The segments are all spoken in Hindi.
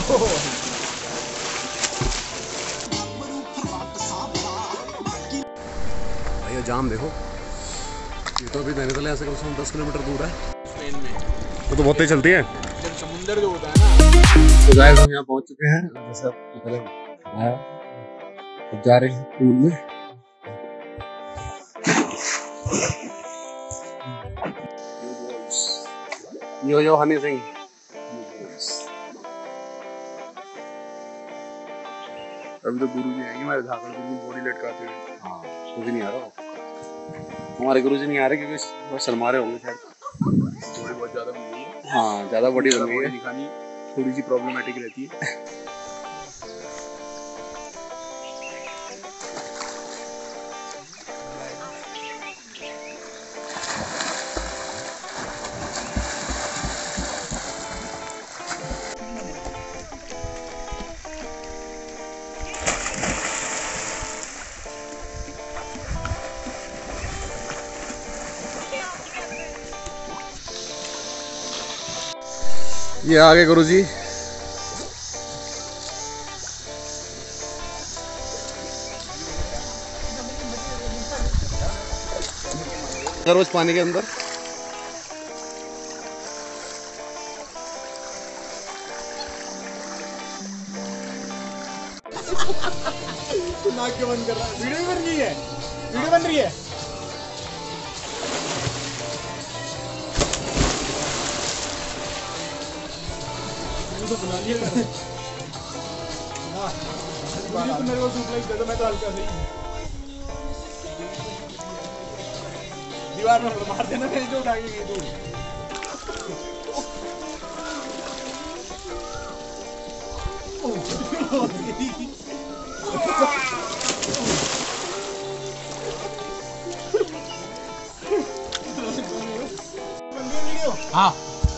भाई जाम देखो, ये तो अभी नैनीताल यहाँ से कम से कम 10 किलोमीटर दूर है। ट्रेन में वो तो बहुत तेज चलती है। जब समुंदर जो होता है ना। तो गाइस हम यहाँ पहुँच चुके हैं, जैसे आपको पहले बताया, अब जा रहे हैं पूल में। यो हनी सिंह। अभी तो गुरु जी आएंगे हमारे झाकड़ में बॉडी लटकाते हुए। हाँ, मुझे नहीं आ रहा, हमारे गुरुजी नहीं आ रहे क्योंकि वो शर्मा रहे होंगे शायद। बॉडी बहुत ज्यादा बन गई है। हाँ, ज्यादा बॉडी बन गई है, दिखानी थोड़ी सी प्रॉब्लमेटिक रहती है। ये आगे गुरुजी। रोज पानी के अंदर नाक क्यों बंद कर रहा है? वीडियो बन रही है, वीडियो बन रही है। तो बना लिया ना, तो मेरे को सूप लाइक दे दो, मैं तो हल्का सही दीवार में मार देना, मैं जो उठा के गई तू। हाँ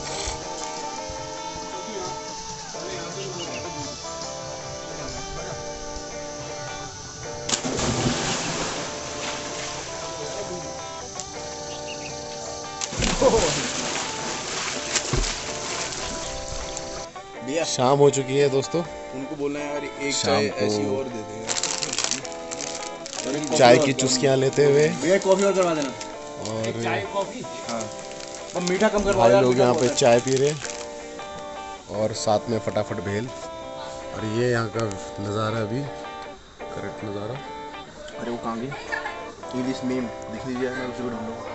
शाम हो चुकी है दोस्तों। उनको बोलना है यार एक शाम चाय को ऐसी और दे देंगे। चाय की चुस्कियां लेते हुए, भैया कॉफी और करवा देना। और चाय कॉफी, हाँ और मीठा कम करवा भाई देना। लोग यहाँ पे चाय पी रहे और साथ में फटाफट भेल। और ये यहाँ का नज़ारा अभी करेक्ट नज़ारा। अरे वो कहाँ गई? इंग्लिश मीम दिख लीजिए, मैं उसे भी ढूंढूंगा।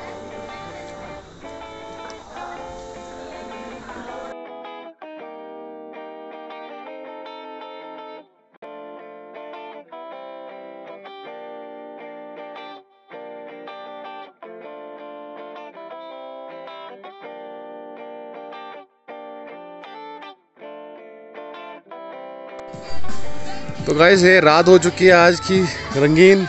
तो गाइस ये रात हो चुकी है आज की रंगीन।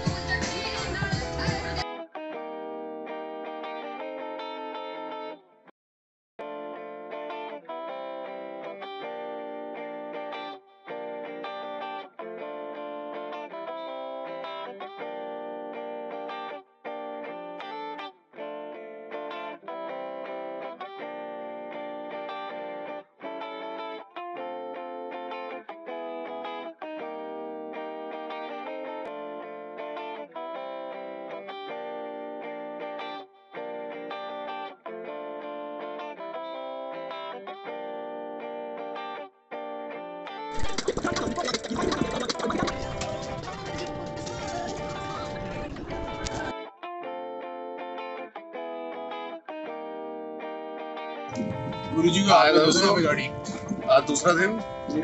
गुरुजी को आएगा दोस्तों गाड़ी। आज दूसरा दिन।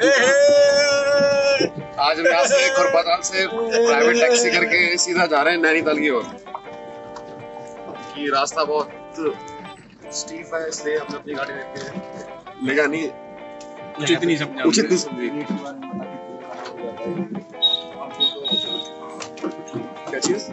आज हम यहाँ से खुरपाताल से प्राइवेट टैक्सी करके सीधा जा रहे हैं नैनीताल की ओर। कि रास्ता बहुत स्टीप है, इसलिए हमने अपनी गाड़ी लेके लेगा नहीं, उचित नहीं समझा, उचित नहीं समझी। क्या चीज?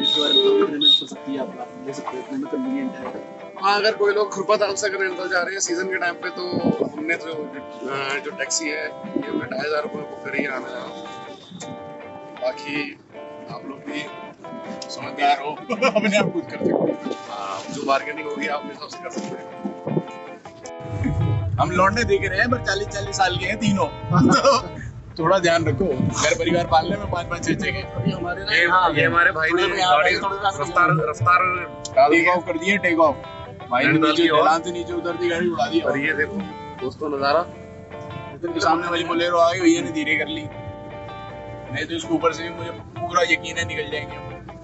हाँ, अगर कोई लोग खुरपाताल से अगर नैनीताल जा रहे हैं सीजन के टाइम पे, तो हमने जो टैक्सी है ये हमने 2,500 रुपये बुक करी है आना जाना। बाकी आप लोग भी समझदार हो, अपने आप खुद कर सकते हो। हाँ, जो बार्गेनिंग होगी आप अपने हिसाब से कर सकते हैं। हम लौंडे दिख रहे हैं पर 40-40 साल के हैं तीनों। तो थोड़ा ध्यान रखो, घर परिवार पालने में 5-5 6 के। ये हमारे भाई ने गाड़ी रफ्तार रफ्तार टेक ऑफ कर दिए, टेक ऑफ भाई ने नीचे ढलान से नीचे उतर दी, गाड़ी उड़ा दी। और ये देखो दोस्तों नजारा, इतने सामने वाली बोलेरो आ गई, भैया ने धीरे कर ली, नहीं तो इसके ऊपर से भी मुझे पूरा यकीन है निकल जाएंगे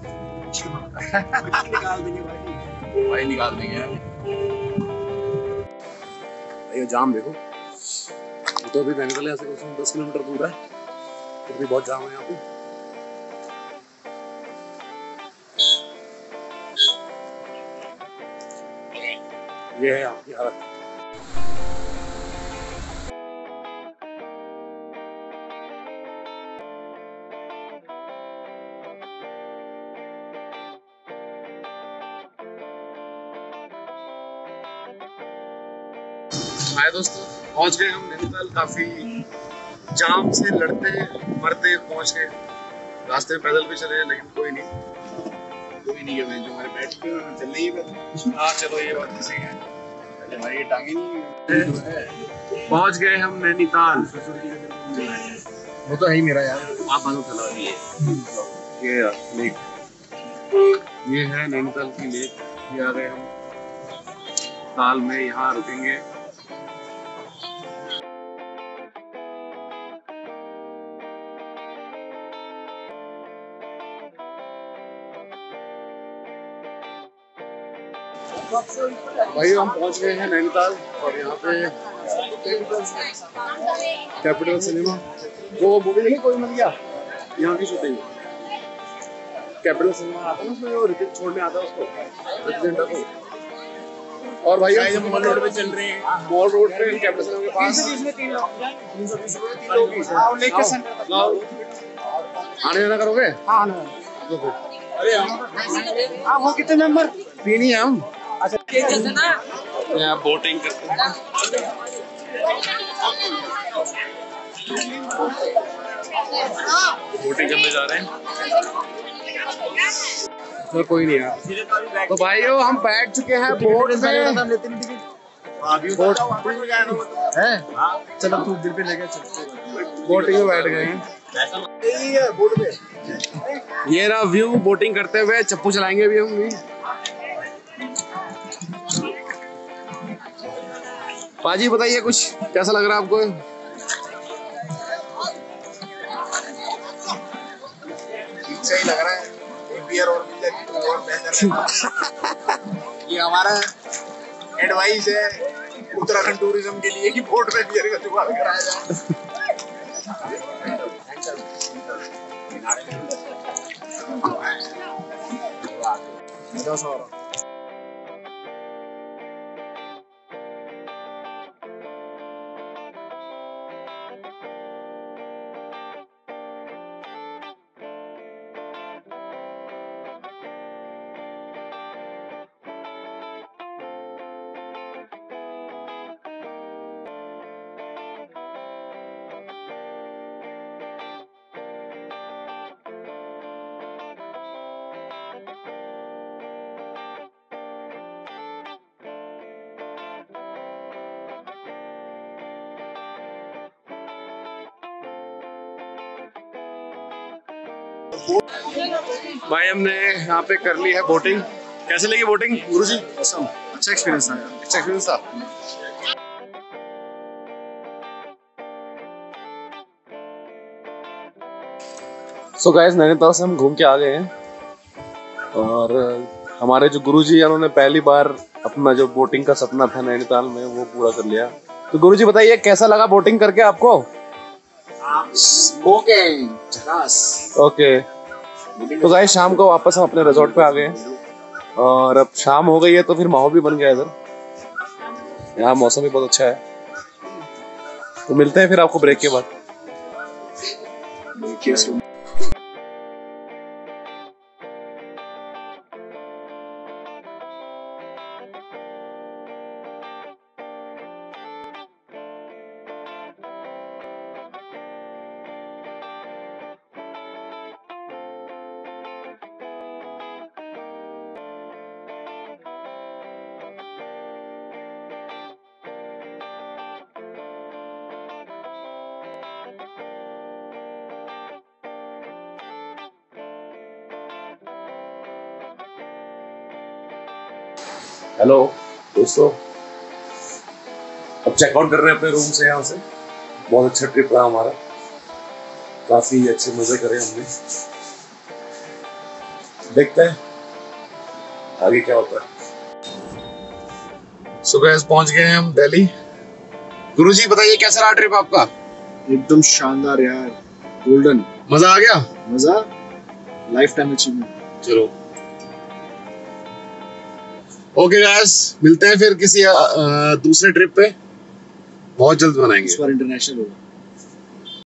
निकाल देंगे भाई। भाई निकाल देंगे। ये जाम देखो, तो अभी नैनीताल यहाँ से कुछ 10 किलोमीटर दूर है, फिर भी बहुत जाम है यहाँ पे। ये है यहाँ की हालत। हाय दोस्तों, पहुंच गए हम नैनीताल। काफी जाम से लड़ते मरते पहुंच गए। रास्ते में पैदल भी चले लेकिन कोई नहीं है जो हमारे बैठ के चल रही है। हाँ चलो ये बात तो सही है। अरे भाई ये टांगे नहीं पहुंच गए हम नैनीताल। वो तो है ही मेरा यार। आप मानो चलो ये लेक, ये है नैनीताल की लेक। ये आ गए हम ताल में, यहाँ रुकेंगे। भाई हम पहुंच गए हैं नैनीताल और यहाँ पे कैपिटल सिनेमा, वो मूवी देखी कोई मत गया, यहाँ की शूटिंग कैपिटल सिनेमा आता है ना, उसमें वो टिकट छोड़ने आता है उसको प्रेसिडेंट को। और भाई हम मॉल रोड पे चल रहे हैं, मॉल रोड पे कैपिटल सिनेमा के पास। 320 में आने जाना करोगे? हाँ तो फिर अरे हाँ वो कितने मेंबर? 3 ही है हम। अच्छा यहाँ बोटिंग करते हैं। बोटिंग करने जा रहे हैं तो कोई नहीं यार। तो भाइयों हम बैठ चुके हैं बोट में। बोट है, चलो तू दिल पे लेके चलते। बोटिंग में बैठ गए हैं। बोट पे ये रहा व्यू बोटिंग करते हुए। चप्पू चलाएंगे भी हम भी। पाजी बताइए कुछ, कैसा लग रहा है आपको? सही लग रहा है, एक बियर और मिल जाती तो और बेहतर। ये हमारा एडवाइस है उत्तराखंड टूरिज्म के लिए कि बोट में बियर का जुगाड़ कराया जाए। भाई हमने यहाँ पे कर ली है बोटिंग। कैसे लगी बोटिंग गुरुजी? अच्छा एक्सपीरियंस था यार। अच्छा एक्सपीरियंस था। सो गाइस नैनीताल से हम घूम के आ गए हैं और हमारे जो गुरुजी हैं उन्होंने पहली बार अपना जो बोटिंग का सपना था नैनीताल में वो पूरा कर लिया। तो गुरुजी बताइए कैसा लगा बोटिंग करके आपको? ओके तो गाइस शाम को वापस हम अपने रिजॉर्ट पे आ गए और अब शाम हो गई है तो फिर माहौल भी बन गया इधर। यहाँ मौसम भी बहुत अच्छा है। तो मिलते हैं फिर आपको ब्रेक के बाद। हेलो दोस्तों, अब चेकआउट कर रहे हैं अपने रूम से। यहाँ से बहुत अच्छा ट्रिप रहा हमारा, काफी अच्छे मजे करे हमने। देखते हैं आगे क्या होता है। सुबह पहुंच गए हैं हम दिल्ली। गुरुजी बताइए कैसा रहा ट्रिप आपका? एकदम शानदार यार, गोल्डन। मजा आ गया? मजा, लाइफ टाइम अचीवमेंट। चलो ओके गाइस, मिलते हैं फिर किसी दूसरे ट्रिप पे, बहुत जल्द बनाएंगे। इस बार इंटरनेशनल होगा।